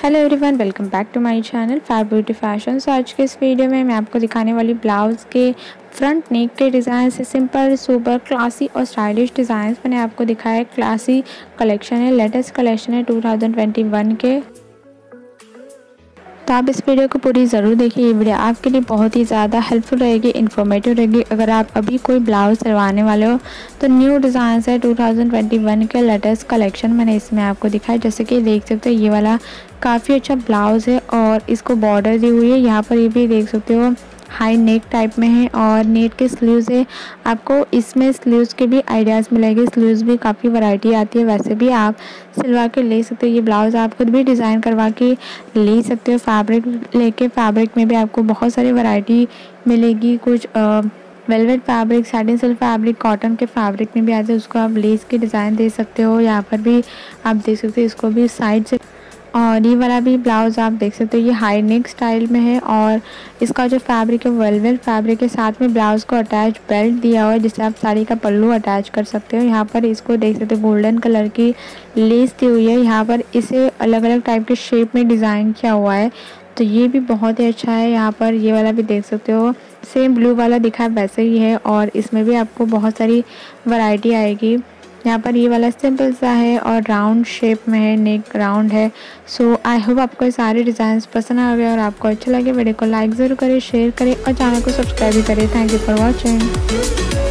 Hello everyone, welcome back to my channel fab beauty fashion. So आज के इस video में मैं आपको दिखाने वाली ब्लाउज़ के फ्रंट नेक के डिज़ाइन से सिंपल सुपर क्लासी और स्टाइलिश डिज़ाइंस मैंने आपको दिखाया है। क्लासी कलेक्शन है, लेटेस्ट कलेक्शन है 2021 के। तो आप इस वीडियो को पूरी ज़रूर देखिए। ये वीडियो आपके लिए बहुत ही ज़्यादा हेल्पफुल रहेगी, इन्फॉर्मेटिव रहेगी। अगर आप अभी कोई ब्लाउज़ सिलवाने वाले हो तो न्यू डिज़ाइन है 2021 के लेटेस्ट कलेक्शन मैंने इसमें आपको दिखाया। जैसे कि देख सकते हो ये वाला काफ़ी अच्छा ब्लाउज़ है और इसको बॉर्डर दी हुई है। यहाँ पर ये भी देख सकते हो हाई नेक टाइप में है और नेट के स्लीव्स है। आपको इसमें स्लीव्स के भी आइडियाज़ मिलेंगे। स्लीव्स भी काफ़ी वैरायटी आती है, वैसे भी आप सिलवा के ले सकते हो। ये ब्लाउज़ आप खुद भी डिज़ाइन करवा के ले सकते हो। फैब्रिक लेके फैब्रिक में भी आपको बहुत सारी वैरायटी मिलेगी। कुछ velvet fabric, satin silk fabric, cotton के फैब्रिक में भी आते हैं। उसको आप लेस के डिज़ाइन दे सकते हो। यहाँ पर भी आप देख सकते हो, इसको भी साइड से। और ये वाला भी ब्लाउज़ आप देख सकते हो, ये हाई नेक स्टाइल में है और इसका जो फैब्रिक है वेलवेट फैब्रिक के साथ में ब्लाउज़ को अटैच बेल्ट दिया हुआ है, जिससे आप साड़ी का पल्लू अटैच कर सकते हो। यहाँ पर इसको देख सकते हो गोल्डन कलर की लेस दी हुई है। यहाँ पर इसे अलग अलग टाइप के शेप में डिज़ाइन किया हुआ है, तो ये भी बहुत ही अच्छा है। यहाँ पर ये वाला भी देख सकते हो, सेम ब्लू वाला दिखा है वैसे ही है और इसमें भी आपको बहुत सारी वैरायटी आएगी। यहाँ पर ये वाला सिंपल सा है और राउंड शेप में है, नेक राउंड है। सो आई होप आपको ये सारे डिज़ाइंस पसंद आ गए और आपको अच्छा लगे। वीडियो को लाइक ज़रूर करें, शेयर करें और चैनल को सब्सक्राइब भी करें। Thank you for watching.